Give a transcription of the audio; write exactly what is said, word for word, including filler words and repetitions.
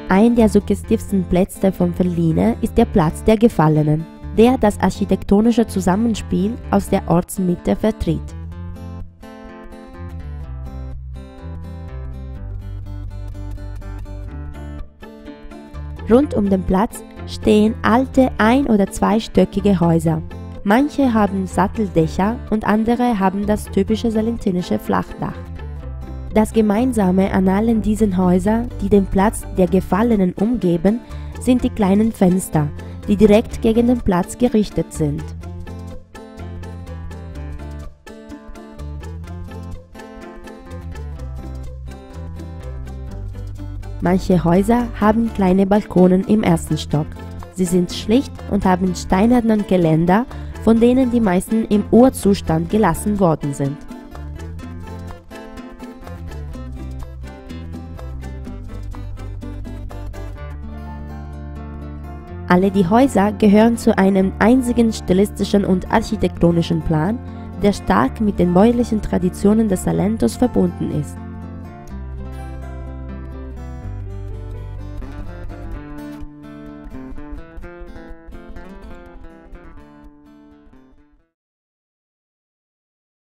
Ein der suggestivsten Plätze von Feline ist der Platz der Gefallenen, der das architektonische Zusammenspiel aus der Ortsmitte vertritt. Rund um den Platz stehen alte ein- oder zweistöckige Häuser. Manche haben Satteldächer und andere haben das typische salentinische Flachdach. Das Gemeinsame an allen diesen Häusern, die den Platz der Gefallenen umgeben, sind die kleinen Fenster, die direkt gegen den Platz gerichtet sind. Manche Häuser haben kleine Balkonen im ersten Stock. Sie sind schlicht und haben steinernen Geländer, von denen die meisten im Urzustand gelassen worden sind. Alle die Häuser gehören zu einem einzigen stilistischen und architektonischen Plan, der stark mit den bäuerlichen Traditionen des Salentos verbunden ist.